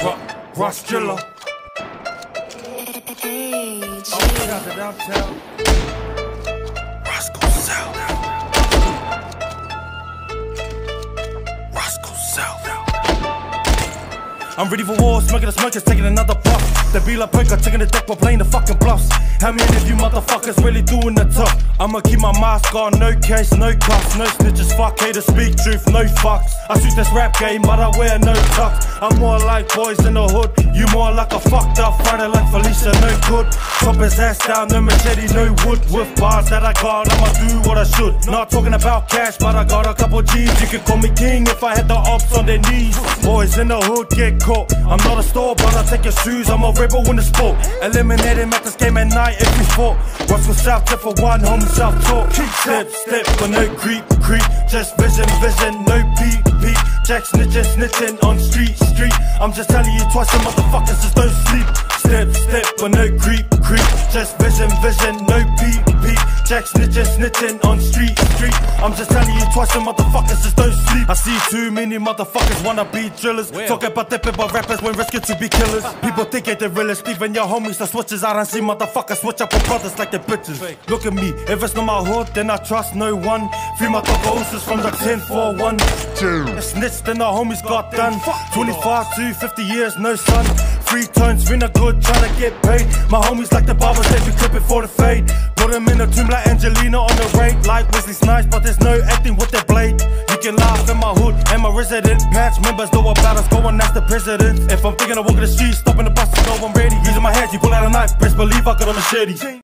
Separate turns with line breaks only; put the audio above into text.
Ross Driller. Out to downtown. Roscoe South. Roscoe South. I'm ready for war, smoking the smokers, taking another puff. The be like poker, taking the deck while playing the fucking bluffs. How many of you motherfuckers really doing the tough? I'ma keep my mask on, no case, no cuffs, no snitches, fuck haters, speak truth, no fucks. I suit this rap game, but I wear no tux. I'm more like boys in the hood, you more like a fucked up fighter like Felicia, no good. Chop his ass down, no machete, no wood. With bars that I got, I'ma do what I should. Not talking about cash, but I got a couple G's. You can call me king if I had the ops on their knees. Boys in the hood get caught. I'm not a store, but I take your shoes. I'm a rebel in the sport. Eliminate him at this game at night if we fought. Roscoe South, tip for one, home self talk. Step, step, but no creep, creep. Just vision, vision, no peep, peep. Jack snitching, snitching on street, street. I'm just telling you twice, the motherfuckers just don't sleep. Step, step, but no creep, creep. Just vision, vision, no peep, peep. Jack snitching, snitching on street, street. I'm just telling you twice, the motherfuckers just don't sleep. I see too many motherfuckers wanna be drillers. Talk about dipping by rappers when risking to be killers. People think it the realest, even your homies the switches. I don't see motherfuckers switch up with brothers like they're bitches. Look at me, if it's not my hood, then I trust no one. Free my dogos from the 10-4-1. Snitched and the homies got done. 25 to 50 years, no son. 3 tones, been a good, trying to get paid. My homies like the barbers, they be clipping for the fade. Put them in a tomb like Angelina on the raid. Like Wesley Snipes, but there's no acting with their blade. You can laugh in my hood and my resident. Patch members know about us, go and ask the president. If I'm thinking of walking the streets, stopping the bus to go, I'm ready. Using my hands, you pull out a knife, best believe I got a machete.